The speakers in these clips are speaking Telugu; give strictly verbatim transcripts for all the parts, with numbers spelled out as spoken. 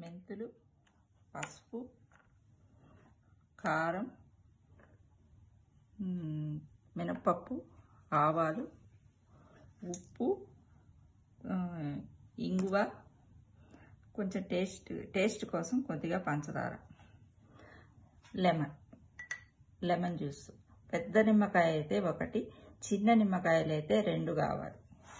మెంతులు, పసుపు, కారం, మినపప్పు, ఆవాలు, ఉప్పు, ఇంగువ, కొంచెం టేస్ట్ టేస్ట్ కోసం కొద్దిగా పంచదార, లెమన్ లెమన్ జ్యూస్. పెద్ద నిమ్మకాయ అయితే ఒకటి, చిన్న నిమ్మకాయలు అయితే రెండు కావాలి.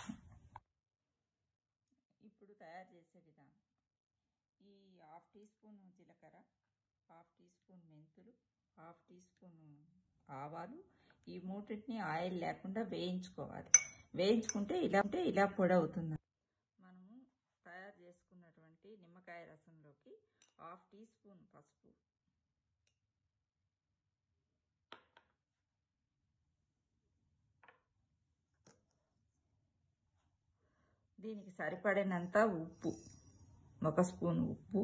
ఇప్పుడు తయారు చేసే విధానం: ఈ హాఫ్ టీ స్పూన్ జీలకర్ర, హాఫ్ టీ స్పూన్ మెంతులు, హాఫ్ టీ స్పూన్ ఆవాలు, ఈ మూటిని ఆయిల్ లేకుండా వేయించుకోవాలి. వేయించుకుంటే ఇలా ఉంటే ఇలా పొడి అవుతుంది. మనము తయారు చేసుకున్నటువంటి నిమ్మకాయ రసంలోకి హాఫ్ టీ స్పూన్ పసుపు, దీనికి సరిపడినంత ఉప్పు, ఒక స్పూన్ ఉప్పు,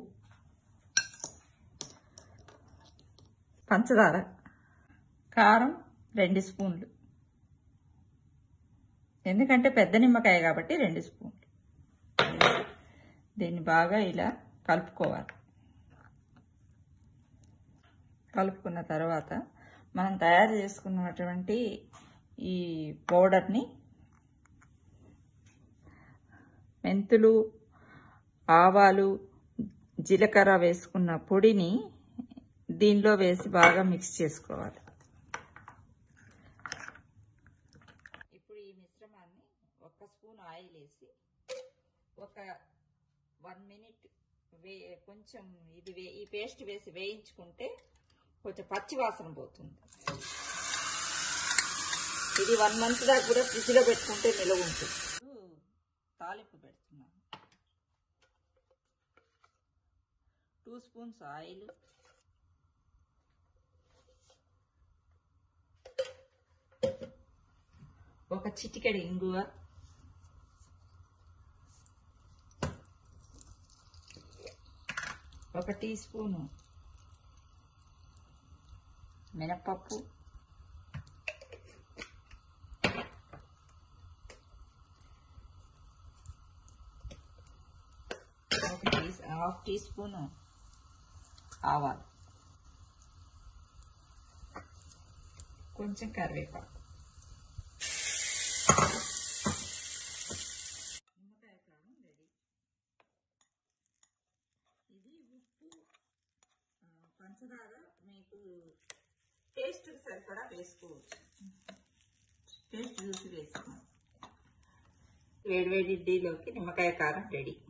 పంచదార, కారం రెండు స్పూన్లు, ఎందుకంటే పెద్ద నిమ్మకాయ కాబట్టి రెండు స్పూన్లు. దీన్ని బాగా ఇలా కలుపుకోవాలి. కలుపుకున్న తర్వాత మనం తయారు చేసుకున్నటువంటి ఈ పౌడర్ని, మెంతులు, ఆవాలు, జీలకర్ర వేసుకున్న పొడిని దీనిలో వేసి బాగా మిక్స్ చేసుకోవాలి. ఇప్పుడు ఈ మిశ్రమాన్ని ఒక స్పూన్ ఆయిల్ వేసి ఒక వన్ మినిట్ వే కొంచెం ఇది వే ఈ పేస్ట్ వేసి వేయించుకుంటే కొంచెం పచ్చి వాసన పోతుంది. ఇది వన్ మంత్ దాకా కూడా ఫ్రిడ్జ్లో పెట్టుకుంటే నిలవ ఉంటుంది. తాలింపు పెడుతున్నాను. టూ స్పూన్స్ ఆయిల్, ఒక చిటికెడు ఇంగువ, ఒక టీ స్పూను మినపప్పు, హాఫ్ టీ స్పూను ఆవాలు, కొంచెం కరివేపాకు, నిమ్మకాయ కారం రెడీ. ఇది ఉప్పు, పంచదార మీకు టేస్ట్ సరిపడా వేసుకోవచ్చు. టేస్ట్ చూసి వేసుకోండి. వేడి వేడి ఇడ్లీలోకి నిమ్మకాయ కారం రెడీ.